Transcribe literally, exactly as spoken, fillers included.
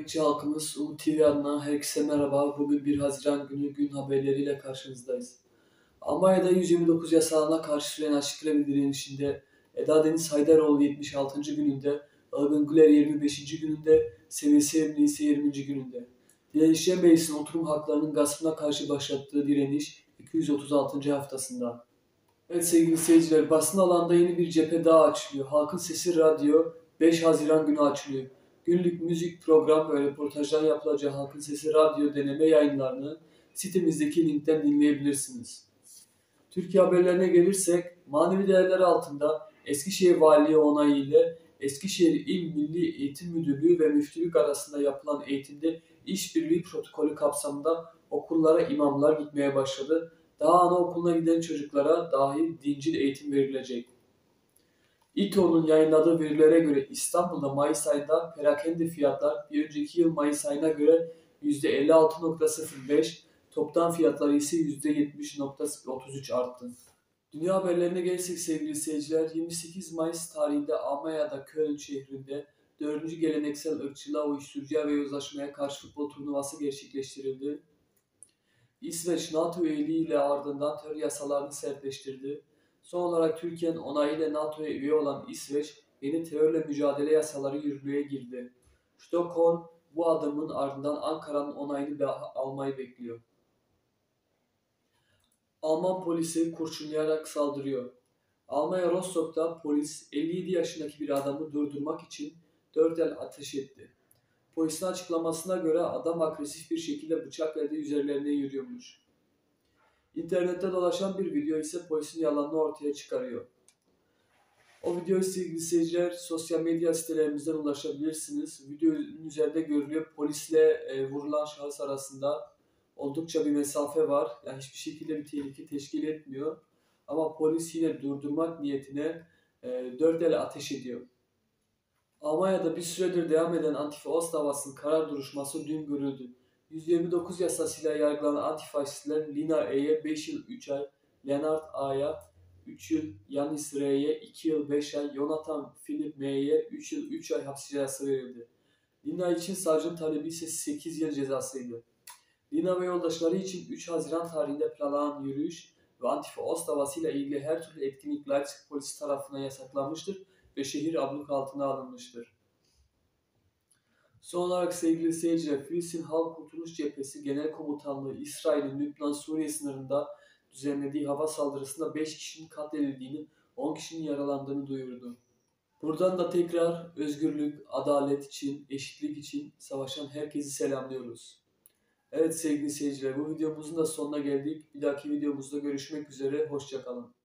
Bekçi halkımız, Umut T V adına herkese merhaba. Bugün bir Haziran günü gün haberleriyle karşınızdayız. Almanya'da yüz yirmi dokuz yasağına karşı süren açlık grevi direnişinde Eda Deniz Haydaroğlu yetmiş altıncı gününde, Ilgın Güler yirmi beşinci gününde, Sevesi Emni ise yirminci gününde. Direnişçi Meclis'in oturum haklarının gaspına karşı başlattığı direniş iki yüz otuz altıncı haftasında. Evet sevgili seyirciler, basın alanında yeni bir cephe daha açılıyor. Halkın Sesi Radyo beş Haziran günü açılıyor. Günlük müzik, program ve röportajlar yapılacağı Halkın Sesi Radyo deneme yayınlarını sitemizdeki linkten dinleyebilirsiniz. Türkiye haberlerine gelirsek, manevi değerler altında Eskişehir Valiliği onayı ile Eskişehir İl Milli Eğitim Müdürlüğü ve Müftülük arasında yapılan eğitimde işbirliği protokolü kapsamında okullara imamlar gitmeye başladı. Daha anaokuluna giden çocuklara dahil dincil eğitim verilecek. İTO'nun yayınladığı verilere göre İstanbul'da Mayıs ayında perakende fiyatlar bir önceki yıl Mayıs ayına göre yüzde elli altı nokta sıfır beş, toptan fiyatları ise yüzde yetmiş nokta otuz üç arttı. Dünya haberlerine gelirsek sevgili seyirciler, yirmi sekiz Mayıs tarihinde Almanya'da Köln şehrinde dördüncü geleneksel ırkçılığa, uyuşturucuya ve yozlaşmaya karşı futbol turnuvası gerçekleştirildi. İsveç NATO üyeliğiyle ardından terör yasalarını sertleştirdi. Son olarak Türkiye'nin onayıyla NATO'ya üye olan İsveç, yeni terörle mücadele yasaları yürürlüğe girdi. Stockholm bu adımın ardından Ankara'nın onayını da almayı bekliyor. Alman polisi kurşunlayarak saldırıyor. Almanya Rostock'ta polis elli yedi yaşındaki bir adamı durdurmak için dört el ateş etti. Polisin açıklamasına göre adam agresif bir şekilde bıçakla üzerlerine yürüyormuş. İnternette dolaşan bir video ise polisin yalanını ortaya çıkarıyor. O videoyu sevgili seyirciler sosyal medya sitelerimizden ulaşabilirsiniz. Videonun üzerinde görülüyor polisle e, vurulan şahıs arasında oldukça bir mesafe var. Yani hiçbir şekilde bir tehlike teşkil etmiyor. Ama polis yine durdurmak niyetine e, dört el ateş ediyor. Almanya'da bir süredir devam eden Antifa-Ost davasının karar duruşması dün görüldü. yüz yirmi dokuz yasasıyla yargılanan antifaşistler Lina E'ye beş yıl üç ay, Leonard A'ya üç yıl, Yanis R'ye iki yıl beş ay, Jonathan Philip M'ye üç yıl üç ay hapis cezası verildi. Lina için savcının talebi ise sekiz yıl cezasıydı. Lina ve yoldaşları için üç Haziran tarihinde planlanan yürüyüş ve Antifa-Ost davasıyla ilgili her türlü etkinlik Leipzig polisi tarafından yasaklanmıştır ve şehir abluk altına alınmıştır. Son olarak sevgili seyirciler, Filistin Halk Kurtuluş Cephesi Genel Komutanlığı İsrail'in Lübnan-Suriye sınırında düzenlediği hava saldırısında beş kişinin katledildiğini, on kişinin yaralandığını duyurdu. Buradan da tekrar özgürlük, adalet için, eşitlik için savaşan herkesi selamlıyoruz. Evet sevgili seyirciler, bu videomuzun da sonuna geldik. Bir dahaki videomuzda görüşmek üzere, hoşça kalın.